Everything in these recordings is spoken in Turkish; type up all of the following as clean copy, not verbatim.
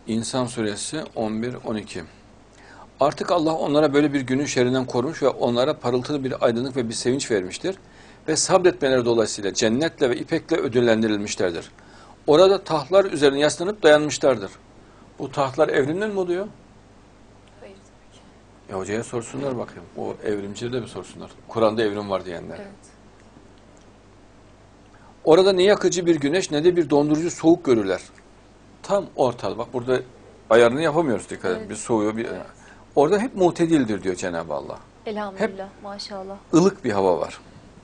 İnsan suresi 11-12. Artık Allah onlara böyle bir günün şerrinden korumuş ve onlara parıltılı bir aydınlık ve bir sevinç vermiştir. Ve sabretmeleri dolayısıyla cennetle ve ipekle ödüllendirilmişlerdir. Orada tahtlar üzerine yaslanıp dayanmışlardır. Bu tahtlar evrimden mi oluyor? Hayır tabii ki. Hocaya sorsunlar bakayım. O evrimcileri de bir sorsunlar. Kur'an'da evrim var diyenler. Evet. Orada ne yakıcı bir güneş ne de bir dondurucu soğuk görürler. Tam ortada. Bak burada ayarını yapamıyoruz dikkat edin. Evet. Bir soğuyor. Orada hep mutedildir diyor Cenab-ı Allah. Elhamdülillah. Maşallah. Ilık bir hava var.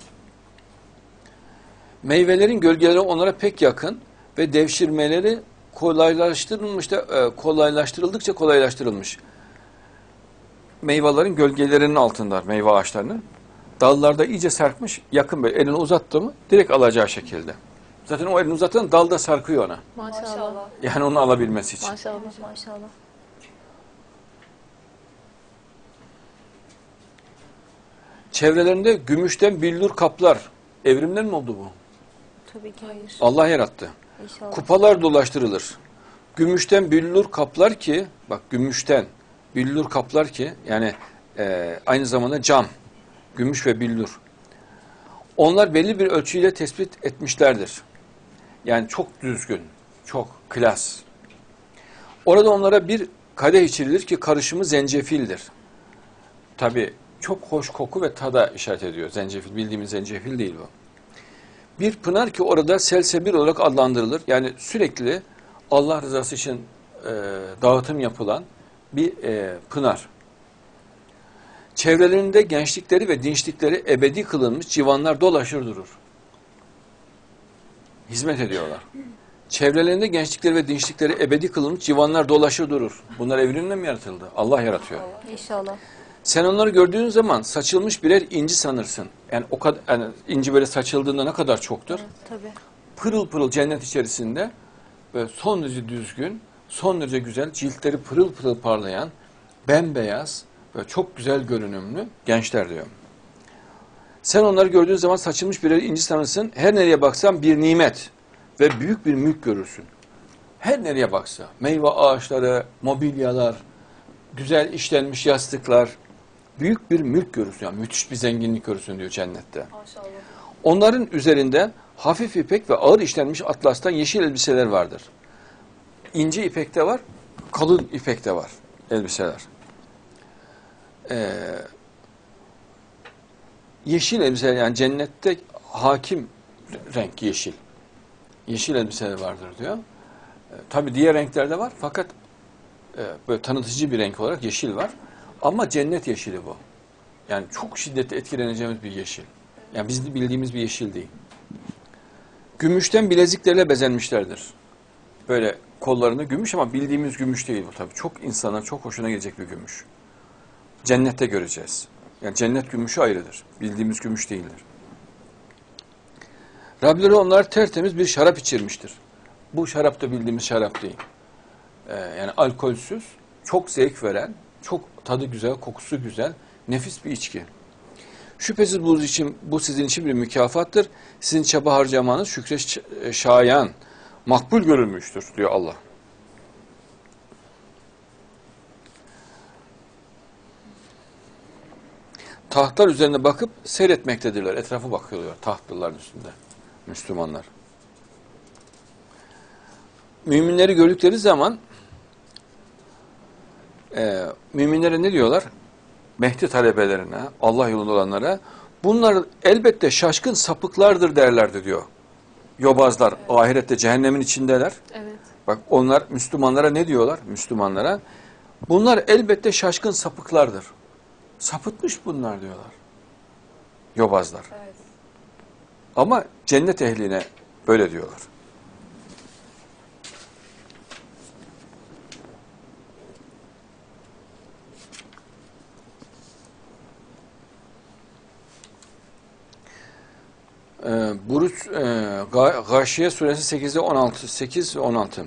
Meyvelerin gölgeleri onlara pek yakın ve devşirmeleri kolaylaştırıldıkça kolaylaştırılmış. Meyvelerin gölgelerinin altında meyve ağaçlarının. Dallarda iyice sarkmış, yakın böyle elini uzattı mı direkt alacağı şekilde. Zaten o elini uzatan dalda sarkıyor ona. Maşallah. Yani onu alabilmesi için. Maşallah. Maşallah. Çevrelerinde gümüşten billur kaplar. Evrimden mi oldu bu? Tabii ki hayır. Allah yarattı. İnşallah. Kupalar dolaştırılır. Gümüşten billur kaplar ki, bak gümüşten billur kaplar ki, yani aynı zamanda cam, gümüş ve billur. Onlar belli bir ölçüyle tespit etmişlerdir. Yani çok düzgün, çok klas. Orada onlara bir kadeh içirilir ki karışımı zencefildir. Tabii çok hoş koku ve tada işaret ediyor zencefil. Bildiğimiz zencefil değil bu. Bir pınar ki orada selsebil olarak adlandırılır. Yani sürekli Allah rızası için dağıtım yapılan bir pınar. Çevrelerinde gençlikleri ve dinçlikleri ebedi kılınmış civanlar dolaşır durur. Hizmet ediyorlar. Çevrelerinde gençlikleri ve dinçlikleri ebedi kılınmış civanlar dolaşır durur. Bunlar evrimle mi yaratıldı? Allah yaratıyor. İnşallah. Sen onları gördüğün zaman saçılmış birer inci sanırsın. Yani o kadar, yani inci böyle saçıldığında ne kadar çoktur. Evet, tabii. Pırıl pırıl cennet içerisinde böyle son derece düzgün, son derece güzel, ciltleri pırıl pırıl parlayan, bembeyaz ve çok güzel görünümlü gençler diyor. Sen onları gördüğün zaman saçılmış birer inci sanırsın. Her nereye baksan bir nimet ve büyük bir mülk görürsün. Her nereye baksa meyve ağaçları, mobilyalar, güzel işlenmiş yastıklar, büyük bir mülk görürsün. Yani müthiş bir zenginlik görürsün diyor cennette. Maşallah. Onların üzerinde hafif ipek ve ağır işlenmiş atlastan yeşil elbiseler vardır. İnce ipekte var, kalın ipekte var elbiseler. Yeşil elbiseler, yani cennette hakim renk yeşil. Yeşil elbiseler vardır diyor. Tabii diğer renklerde var fakat böyle tanıtıcı bir renk olarak yeşil var. Ama cennet yeşili bu. Yani çok şiddetli etkileneceğimiz bir yeşil. Yani bizim bildiğimiz bir yeşil değil. Gümüşten bileziklerle bezenmişlerdir. Böyle kollarında gümüş ama bildiğimiz gümüş değil bu tabii. Çok insana çok hoşuna gelecek bir gümüş. Cennette göreceğiz. Yani cennet gümüşü ayrıdır. Bildiğimiz gümüş değildir. Rableri onlar tertemiz bir şarap içirmiştir. Bu şarap da bildiğimiz şarap değil. Yani alkolsüz, çok zevk veren, çok tadı güzel, kokusu güzel, nefis bir içki. Şüphesiz bu sizin için bir mükafattır. Sizin çaba harcamanız şükre şayan, makbul görülmüştür diyor Allah. Tahtlar üzerine bakıp seyretmektedirler. Etrafa bakıyorlar tahtların üstünde Müslümanlar. Müminleri gördükleri zaman müminlere ne diyorlar? Mehdi talebelerine, Allah yolunda olanlara, bunlar elbette şaşkın sapıklardır derlerdi diyor. Yobazlar, evet. Ahirette cehennemin içindeler. Evet. Bak onlar Müslümanlara ne diyorlar? Müslümanlara, bunlar elbette şaşkın sapıklardır. Sapıtmış bunlar diyorlar. Yobazlar. Evet. Ama cennet ehline böyle diyorlar. Buruç Gâşiye suresi 8'de 16, 8 ve 16.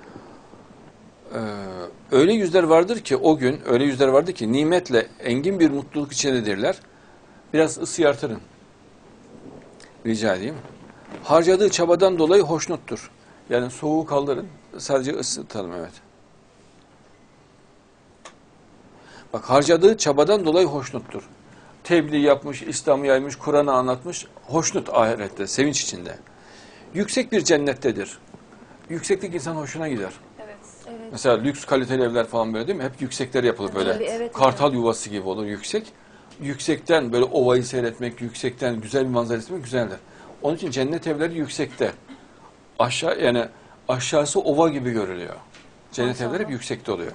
Öyle yüzler vardır ki o gün öyle yüzler vardır ki nimetle engin bir mutluluk içindedirler. Biraz ısı artırın. Rica edeyim. Harcadığı çabadan dolayı hoşnuttur. Yani soğuğu kaldırın. Sadece ısıtalım, evet. Bak harcadığı çabadan dolayı hoşnuttur. Tebliğ yapmış, İslam'ı yaymış, Kur'an'ı anlatmış. Hoşnut ahirette, sevinç içinde. Yüksek bir cennettedir. Yükseklik insan hoşuna gider. Evet. Evet. Mesela lüks kaliteli evler falan böyle değil mi? Hep yüksekler yapılır böyle. Tabii, evet, Kartal yuvası gibi olur yüksek. Yüksekten böyle ovayı seyretmek, yüksekten güzel bir manzara izlemek güzeldir. Onun için cennet evleri yüksekte. Aşağı yani aşağısı ova gibi görülüyor. Cennet Maşallah. evleri hep yüksekte oluyor.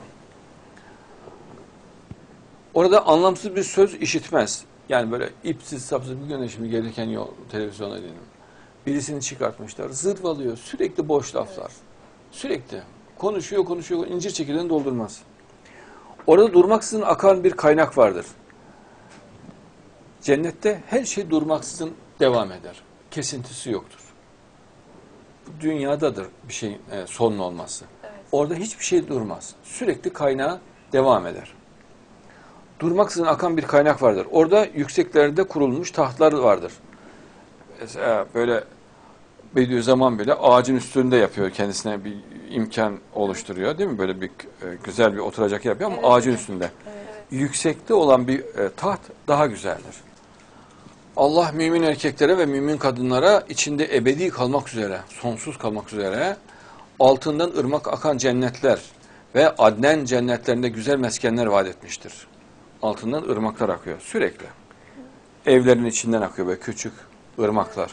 Orada anlamsız bir söz işitmez. Yani böyle ipsiz sapsız bir gün şimdi gelirken yol televizyona dinliyorum. Birisini çıkartmışlar. Zırvalıyor. Sürekli boş laflar. Sürekli. Konuşuyor. İncir çekirdeğini doldurmaz. Orada durmaksızın akan bir kaynak vardır. Cennette her şey durmaksızın devam eder. Kesintisi yoktur. Bu dünyadadır bir şeyin sonun olması. Evet. Orada hiçbir şey durmaz. Sürekli kaynağı devam eder. Durmaksızın akan bir kaynak vardır. Orada yükseklerde kurulmuş tahtlar vardır. Mesela böyle Bediüzzaman bile ağacın üstünde yapıyor, kendisine bir imkan oluşturuyor değil mi? Böyle bir güzel bir oturacak yer yapıyor ama Evet, ağacın evet. üstünde. Evet. Yüksekte olan bir taht daha güzeldir. Allah mümin erkeklere ve mümin kadınlara içinde ebedi kalmak üzere, sonsuz kalmak üzere altından ırmak akan cennetler ve Adnen cennetlerinde güzel meskenler vaat etmiştir. Altından ırmaklar akıyor sürekli. Evlerin içinden akıyor böyle küçük ırmaklar.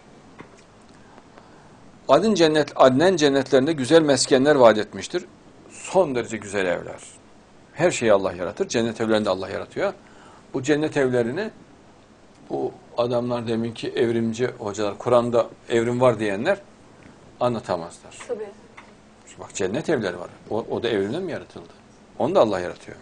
Adnen cennetlerinde güzel meskenler vaat etmiştir. Son derece güzel evler. Her şeyi Allah yaratır. Cennet evlerini de Allah yaratıyor. Bu cennet evlerini bu adamlar deminki evrimci hocalar, Kur'an'da evrim var diyenler anlatamazlar. Tabii. Bak cennet evleri var. O da evrimden mi yaratıldı? Onu da Allah yaratıyor.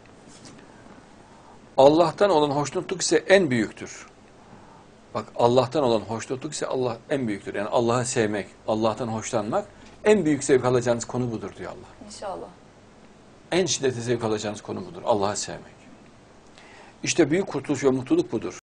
Allah'tan olan hoşnutluk ise en büyüktür. Bak Allah'tan olan hoşnutluk ise Allah en büyüktür. Yani Allah'ı sevmek, Allah'tan hoşlanmak en büyük zevk alacağınız konu budur diyor Allah. İnşallah. En şiddetli zevk alacağınız konu budur. Allah'ı sevmek. İşte büyük kurtuluş ve mutluluk budur.